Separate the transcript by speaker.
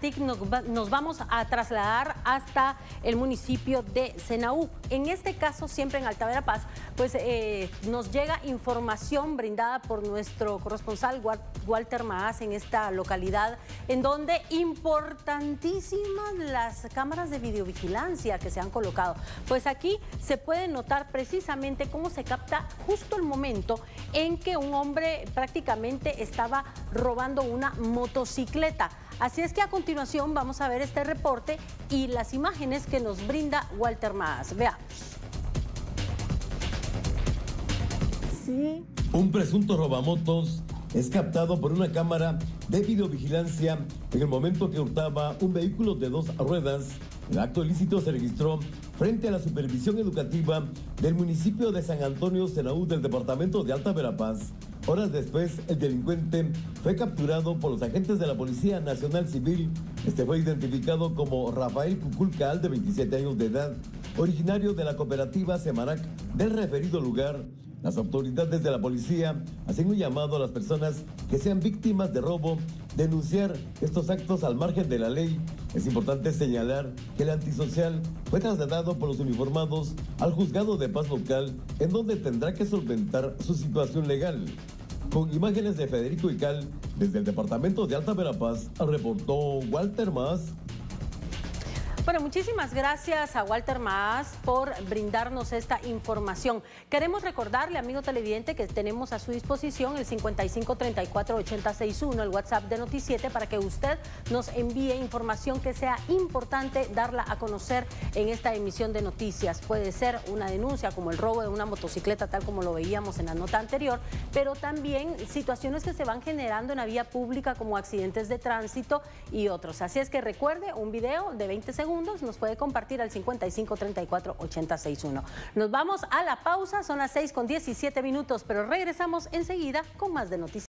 Speaker 1: Nos vamos a trasladar hasta el municipio de Senaú. En este caso, siempre en Alta Verapaz, pues nos llega información brindada por nuestro corresponsal Walter Maas en esta localidad, en donde importantísimas las cámaras de videovigilancia que se han colocado. Pues aquí se puede notar precisamente cómo se capta justo el momento en que un hombre prácticamente estaba robando una motocicleta. Así es que a continuación vamos a ver este reporte y las imágenes que nos brinda Walter Maas. Veamos.
Speaker 2: Sí. Un presunto robamotos es captado por una cámara de videovigilancia en el momento que hurtaba un vehículo de 2 ruedas. El acto ilícito se registró frente a la supervisión educativa del municipio de San Antonio Senaú del departamento de Alta Verapaz. Horas después, el delincuente fue capturado por los agentes de la Policía Nacional Civil. Este fue identificado como Rafael Cuculcaal, de 27 años de edad, originario de la cooperativa Semarac del referido lugar. Las autoridades de la policía hacen un llamado a las personas que sean víctimas de robo, denunciar estos actos al margen de la ley. Es importante señalar que el antisocial fue trasladado por los uniformados al juzgado de paz local, en donde tendrá que solventar su situación legal. Con imágenes de Federico Ical, desde el departamento de Alta Verapaz, reportó Walter Maas.
Speaker 1: Bueno, muchísimas gracias a Walter Maas por brindarnos esta información. Queremos recordarle, amigo televidente, que tenemos a su disposición el 5534-8061, el WhatsApp de Noti7, para que usted nos envíe información que sea importante darla a conocer en esta emisión de noticias. Puede ser una denuncia como el robo de una motocicleta, tal como lo veíamos en la nota anterior, pero también situaciones que se van generando en la vía pública como accidentes de tránsito y otros. Así es que recuerde, un video de 20 segundos nos puede compartir al 5534-8061. Nos vamos a la pausa, son las 6:17, pero regresamos enseguida con más de noticias.